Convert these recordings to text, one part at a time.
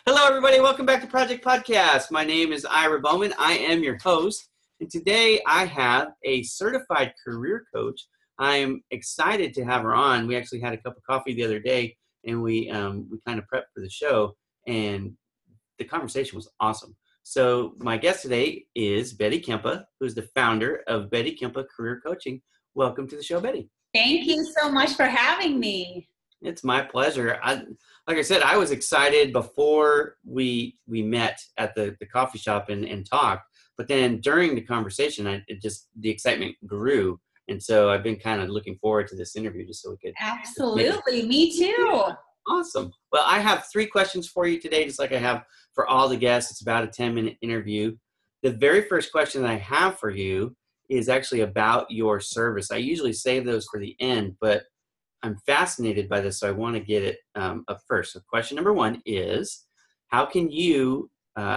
Hello, everybody. Welcome back to Project Podcast. My name is Ira Bowman. I am your host. And today I have a certified career coach. I am excited to have her on. We actually had a cup of coffee the other day, and we kind of prepped for the show, and the conversation was awesome. So my guest today is Betty Kempa, who's the founder of Betty Kempa Career Coaching. Welcome to the show, Betty. Thank you so much for having me. It's my pleasure. Like I said, I was excited before we met at the coffee shop and talked, but then during the conversation, the excitement grew. And so I've been kind of looking forward to this interview just so we could. Absolutely. Me too. Yeah. Awesome. Well, I have 3 questions for you today, just like I have for all the guests. It's about a 10-minute interview. The very first question that I have for you is actually about your service. I usually save those for the end, but I'm fascinated by this, so I want to get it up first. So question number 1 is, how can your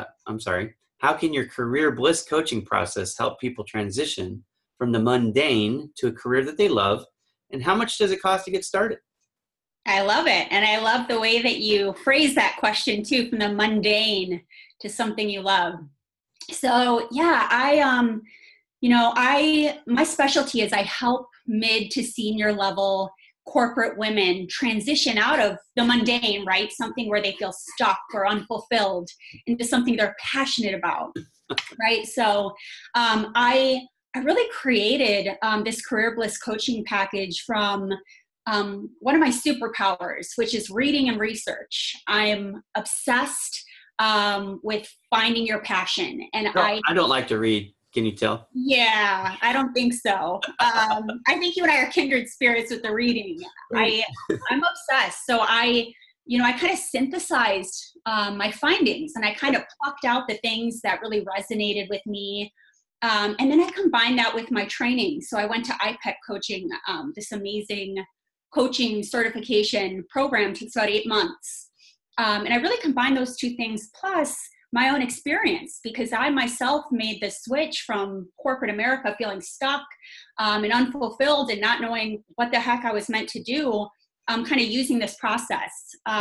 career bliss coaching process help people transition from the mundane to a career that they love? And how much does it cost to get started? I love it. And I love the way that you phrase that question too, from the mundane to something you love. So yeah, my specialty is I help mid to senior level corporate women transition out of the mundane, right? Something where they feel stuck or unfulfilled into something they're passionate about, right? So I really created this career bliss coaching package from one of my superpowers, which is reading and research. I'm obsessed with finding your passion. And I don't like to read. Can you tell? Yeah, I don't think so. I think you and I are kindred spirits with the reading. I'm obsessed. So I kind of synthesized my findings, and I kind of plucked out the things that really resonated with me. And then I combined that with my training. So I went to IPEC coaching, this amazing coaching certification program. It takes about 8 months. And I really combined those 2 things, plus my own experience, because I myself made the switch from corporate America feeling stuck and unfulfilled and not knowing what the heck I was meant to do, kind of using this process.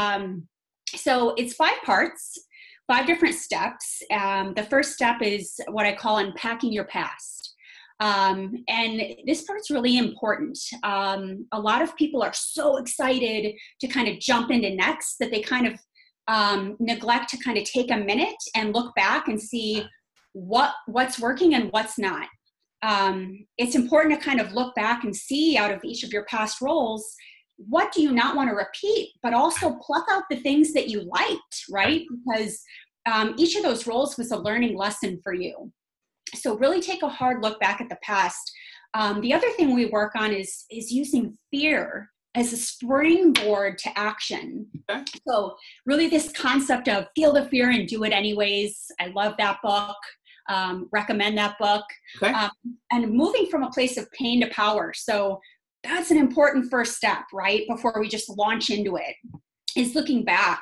So it's 5 parts, 5 different steps. The first step is what I call unpacking your past. And this part's really important. A lot of people are so excited to kind of jump into next that they kind of neglect to kind of take a minute and look back and see what's working and what's not. It's important to kind of look back and see out of each of your past roles, what do you not want to repeat, but also pluck out the things that you liked, right? Because each of those roles was a learning lesson for you. So really take a hard look back at the past. The other thing we work on is using fear as a springboard to action. Okay. So really this concept of feel the fear and do it anyways. I love that book. Recommend that book. Okay. And moving from a place of pain to power. So that's an important first step, right? Before we just launch into it, is looking back.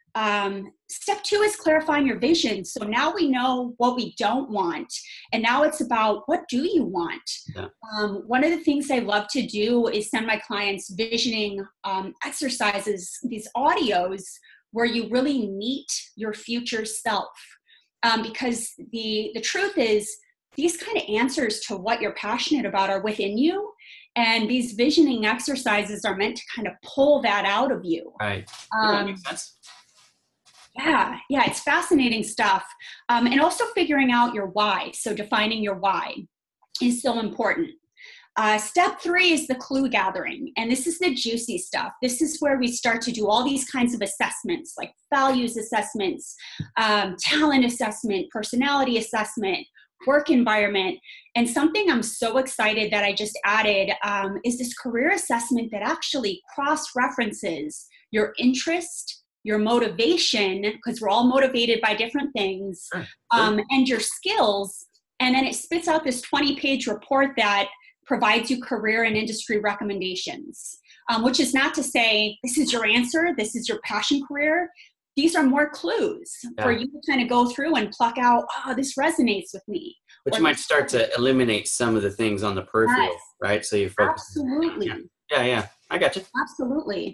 Step 2 is clarifying your vision. So now we know what we don't want. And now it's about, what do you want? Yeah. One of the things I love to do is send my clients visioning exercises, these audios where you really meet your future self. Because the truth is, these kind of answers to what you're passionate about are within you. And these visioning exercises are meant to kind of pull that out of you. Right. That makes sense. Yeah, it's fascinating stuff. And also figuring out your why. So defining your why is so important. Step 3 is the clue gathering. And this is the juicy stuff. This is where we start to do all these kinds of assessments, like values assessments, talent assessment, personality assessment, work environment. And something I'm so excited that I just added is this career assessment that actually cross-references your interest, your motivation, because we're all motivated by different things, and your skills. And then it spits out this 20-page report that provides you career and industry recommendations, which is not to say this is your answer, this is your passion career. These are more clues for you to kind of go through and pluck out, this resonates with me. Which might start to eliminate some of the things on the peripheral, right? So you focus. Absolutely. Yeah, I got you. Absolutely.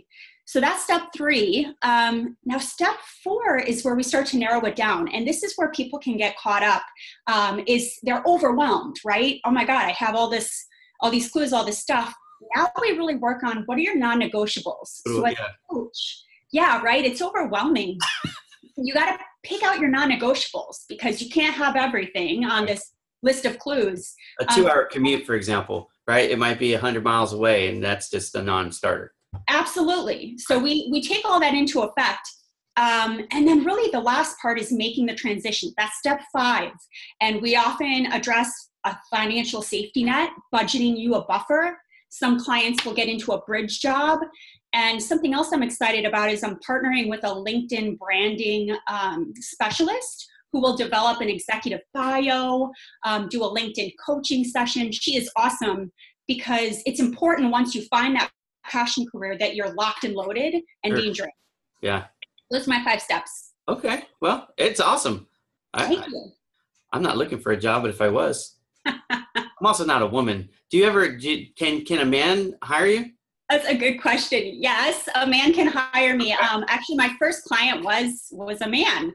So that's step 3. Now step 4 is where we start to narrow it down. And this is where people can get caught up, is they're overwhelmed, right? Oh my God, I have all these clues, all this stuff. Now we really work on what are your non-negotiables. So as a coach, yeah, right, it's overwhelming. You got to pick out your non-negotiables because you can't have everything on this list of clues. A 2-hour commute, for example, right? It might be 100 miles away, and that's just a non-starter. Absolutely. So we take all that into effect. And then really the last part is making the transition. That's step 5. And we often address a financial safety net, budgeting you a buffer. Some clients will get into a bridge job. And something else I'm excited about is I'm partnering with a LinkedIn branding specialist who will develop an executive bio, do a LinkedIn coaching session. She is awesome because it's important once you find that passion career that you're locked and loaded and dangerous. Yeah. Those are my 5 steps. Okay. Well, it's awesome. Thank you. I'm not looking for a job, but if I was, I'm also not a woman. Do you ever, can a man hire you? That's a good question. Yes, a man can hire me. Actually, my first client was a man.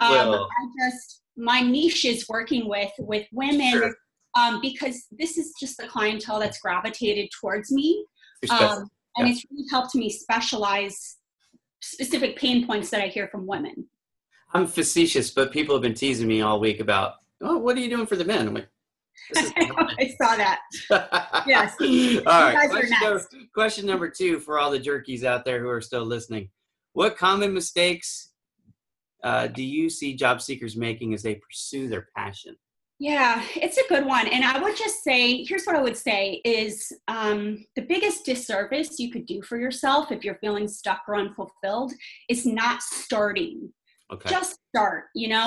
My niche is working with women. Sure. Because this is just the clientele that's gravitated towards me. And it's really helped me specialize specific pain points that I hear from women. I'm facetious, but people have been teasing me all week about, oh, what are you doing for the men? I'm like, I saw that. Yes. All right. Question number 2 for all the jerkies out there who are still listening. What common mistakes do you see job seekers making as they pursue their passion? Yeah, it's a good one. And I would just say, here's what I would say is the biggest disservice you could do for yourself if you're feeling stuck or unfulfilled is not starting. Okay. Just start,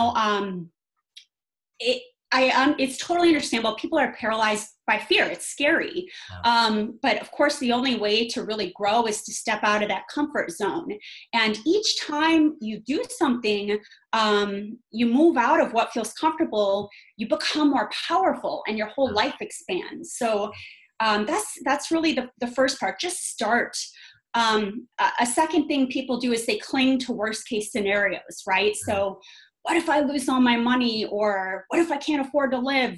it's totally understandable. People are paralyzed by fear. It's scary. Yeah. But of course, the only way to really grow is to step out of that comfort zone. And each time you do something, you move out of what feels comfortable, you become more powerful and your whole life expands. So that's really the first part. Just start. A second thing people do is they cling to worst case scenarios, right? So what if I lose all my money, or what if I can't afford to live?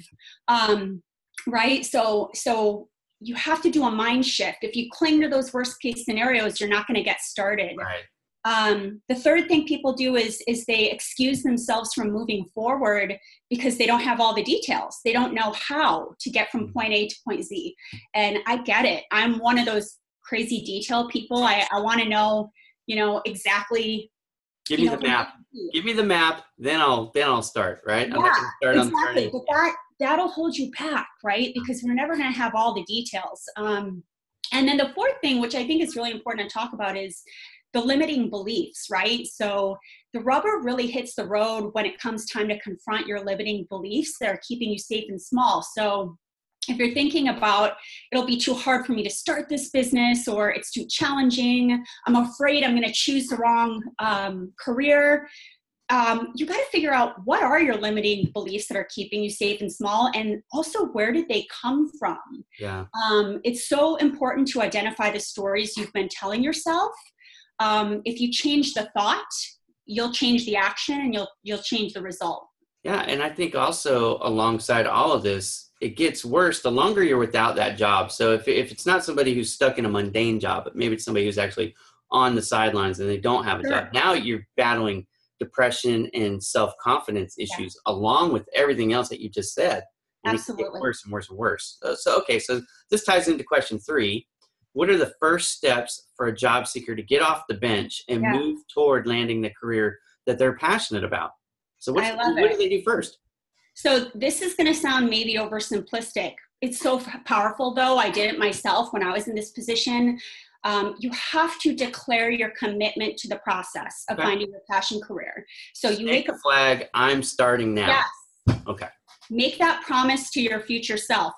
Right? So you have to do a mind shift. If you cling to those worst case scenarios, you're not going to get started. Right. The third thing people do is they excuse themselves from moving forward because they don't have all the details. They don't know how to get from point A to point Z. And I get it. I'm one of those crazy detail people. I want to know, exactly. Give me the map. Give me the map, then I'll start, right? Yeah, exactly. But that'll hold you back, right? Because we're never going to have all the details. And then the fourth thing, which I think is really important to talk about, is the limiting beliefs, right? So the rubber really hits the road when it comes time to confront your limiting beliefs that are keeping you safe and small. So if you're thinking about, it'll be too hard for me to start this business, or it's too challenging, I'm afraid I'm going to choose the wrong career, you got to figure out what are your limiting beliefs that are keeping you safe and small, and also where did they come from? Yeah. It's so important to identify the stories you've been telling yourself. If you change the thought, you'll change the action, and you'll change the result. Yeah, and I think also alongside all of this, it gets worse the longer you're without that job. So if it's not somebody who's stuck in a mundane job, but maybe it's somebody who's actually on the sidelines and they don't have a job. Now you're battling depression and self-confidence issues along with everything else that you just said. And Absolutely. it gets worse and worse and worse. So this ties into question 3. What are the first steps for a job seeker to get off the bench and move toward landing the career that they're passionate about? So what do they do first? So this is going to sound maybe oversimplistic. It's so powerful, though. I did it myself when I was in this position. You have to declare your commitment to the process of finding your passion career. So you make a flag. I'm starting now. Yes. Okay. Make that promise to your future self,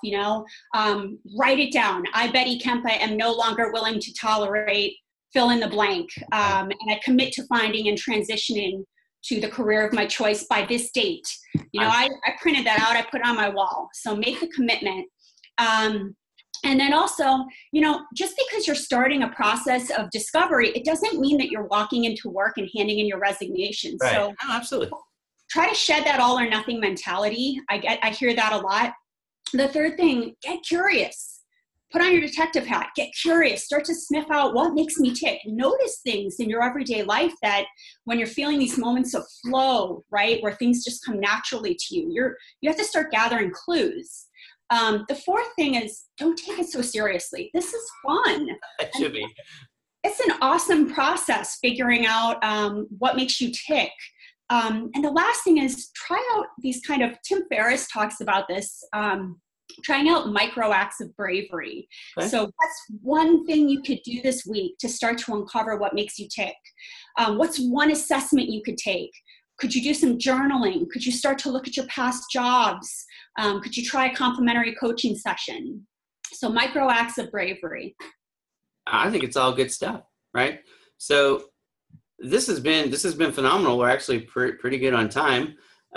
write it down. I, Betty Kempa, am no longer willing to tolerate fill in the blank. And I commit to finding and transitioning to the career of my choice by this date. I printed that out, I put it on my wall. So make the commitment. And then also, just because you're starting a process of discovery, it doesn't mean that you're walking into work and handing in your resignation. Right. So Oh, absolutely. try to shed that all or nothing mentality. I hear that a lot. The third thing, get curious. Put on your detective hat, get curious, start to sniff out what makes me tick. Notice things in your everyday life that when you're feeling these moments of flow, right, where things just come naturally to you, you have to start gathering clues. The fourth thing is, don't take it so seriously. This is fun. It should be. It's an awesome process figuring out what makes you tick. And the last thing is try out these kind of, Tim Ferriss talks about this, trying out micro acts of bravery. Okay. So what's one thing you could do this week to start to uncover what makes you tick? What's one assessment you could take? Could you do some journaling? Could you start to look at your past jobs? Could you try a complimentary coaching session? So micro acts of bravery. I think it's all good stuff, right? So this has been phenomenal. We're actually pretty good on time.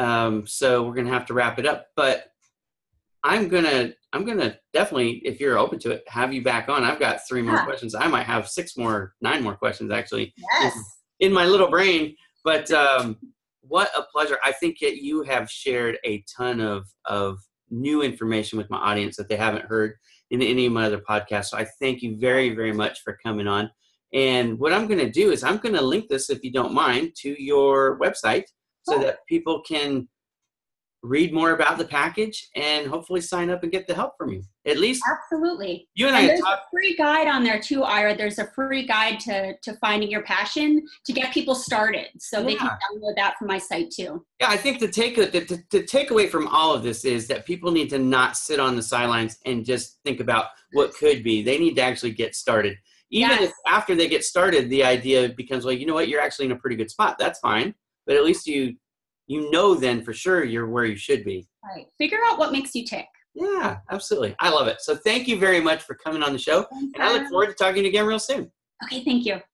So we're going to have to wrap it up, but I'm gonna definitely, if you're open to it, have you back on. I've got 3 more questions. I might have 9 more questions actually. Yes. In my little brain. But what a pleasure. I think that you have shared a ton of new information with my audience that they haven't heard in any of my other podcasts. So I thank you very, very much for coming on. And what I'm going to do is I'm going to link this, if you don't mind, to your website so that people can read more about the package and hopefully sign up and get the help from you. At least absolutely. You and I there's a free guide on there too, Ira. There's a free guide to finding your passion to get people started. So they can download that from my site too. Yeah, I think the takeaway from all of this is that people need to not sit on the sidelines and just think about what could be. They need to actually get started. Even if after they get started, the idea becomes, well, you know what, you're actually in a pretty good spot. That's fine. But at least you know then for sure you're where you should be. Right. Figure out what makes you tick. Yeah, absolutely. I love it. So thank you very much for coming on the show. And I look forward to talking to you again real soon. Okay, thank you.